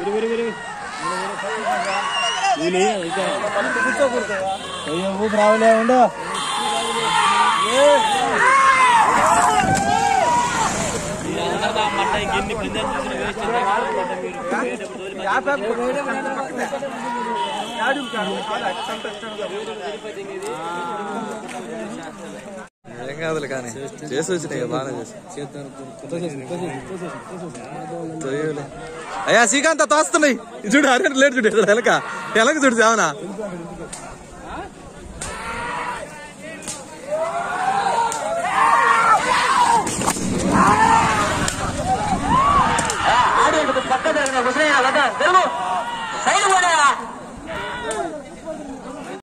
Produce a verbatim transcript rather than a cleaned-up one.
ఊపు రావులే ఉండు ఏం కాదులే కానీ చేసి వచ్చినాయి బాగానే చేసి అయ్యా శ్రీకాంత్ తోస్తున్నాయి చూడు అరే లేట్ చూడు ఎలక ఎలక చూడు సేవనా పక్క